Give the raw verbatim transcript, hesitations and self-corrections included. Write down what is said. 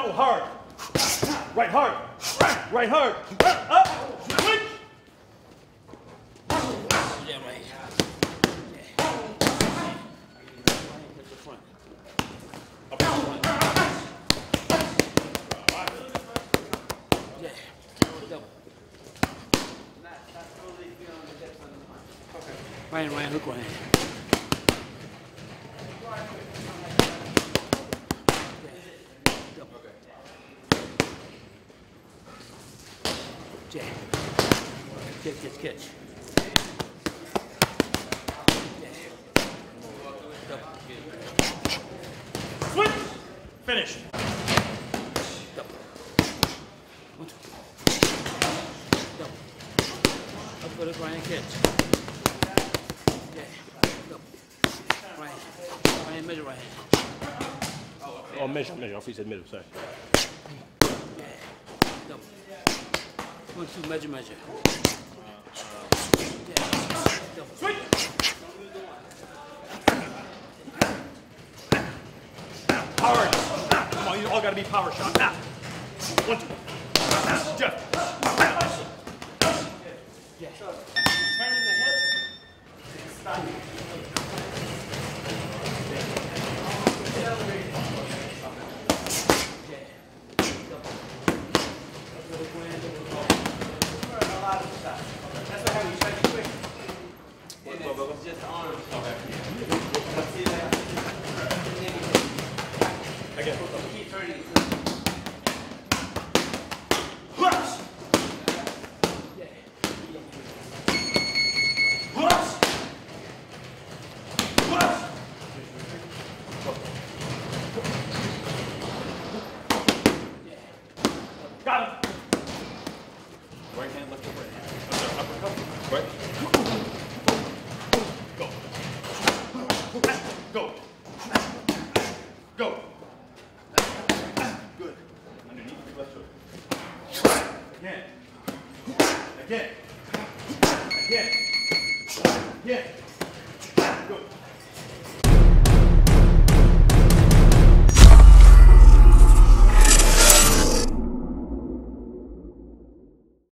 go hard. Right hard. Right hard. Up. Switch. Yeah, right. Right hand, right hand, hook right hand. Jab. Catch, catch, catch. Switch. Finish. Double. One, two. Double. Up for the right hand catch. Right hand. Right hand, measure right hand. Oh, measure, measure. Off he said middle, sorry. Yeah. Double. One, two, measure, measure. Yeah. Double. Switch. Power. Come on, you all gotta be power shot. Now. One, two. Jeff. Yeah. Turning the hip. Stop. That's what happens. You try to be quick. It's just arms. Okay. See that? Again. Keep turning. Plus. Plus. Plus. Got him. Right hand, left hook, right hand. Uppercut. Right. Go. Go. Go. Good. Underneath your left hook. Again. Again. Again. Again.